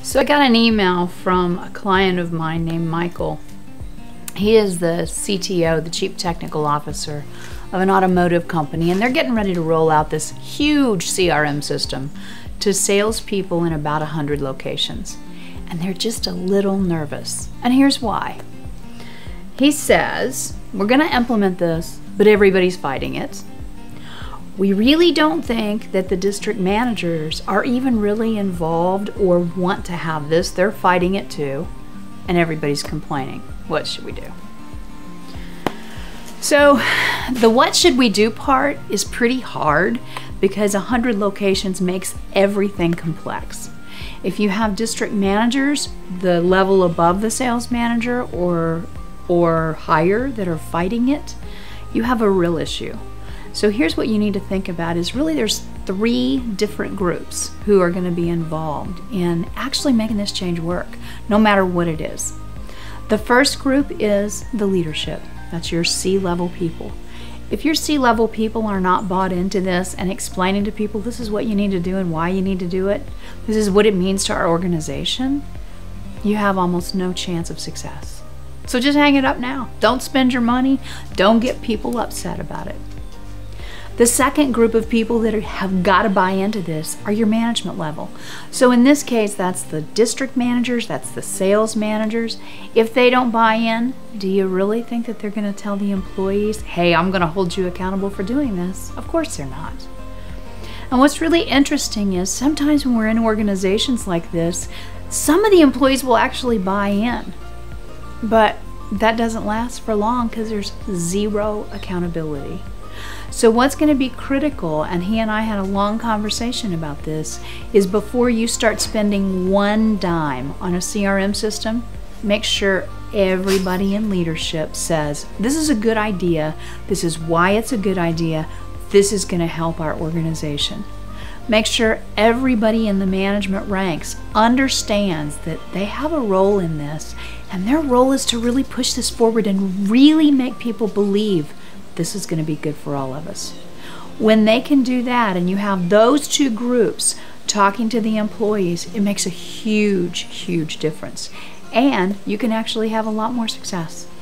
So I got an email from a client of mine named Michael. He is the CTO, the Chief Technical Officer of an automotive company, and they're getting ready to roll out this huge CRM system to salespeople in about 100 locations. And they're just a little nervous. And here's why. He says, we're going to implement this, but everybody's fighting it. We really don't think that the district managers are even really involved or want to have this. They're fighting it too, and everybody's complaining. What should we do? So the what should we do part is pretty hard because 100 locations makes everything complex. If you have district managers, the level above the sales manager or higher that are fighting it, you have a real issue. So here's what you need to think about is really there's 3 different groups who are going to be involved in actually making this change work, no matter what it is. The first group is the leadership. That's your C-level people. If your C-level people are not bought into this and explaining to people this is what you need to do and why you need to do it, this is what it means to our organization, you have almost no chance of success. So just hang it up now. Don't spend your money. Don't get people upset about it. The second group of people that have got to buy into this are your management level. So in this case, that's the district managers, that's the sales managers. If they don't buy in, do you really think that they're going to tell the employees, hey, I'm going to hold you accountable for doing this? Of course they're not. And what's really interesting is sometimes when we're in organizations like this, some of the employees will actually buy in. But that doesn't last for long because there's zero accountability. So what's going to be critical, and he and I had a long conversation about this, is before you start spending one dime on a CRM system, make sure everybody in leadership says, this is a good idea, this is why it's a good idea, this is going to help our organization. Make sure everybody in the management ranks understands that they have a role in this, and their role is to really push this forward and really make people believe this is going to be good for all of us. When they can do that and you have those 2 groups talking to the employees, it makes a huge, huge difference. And you can actually have a lot more success.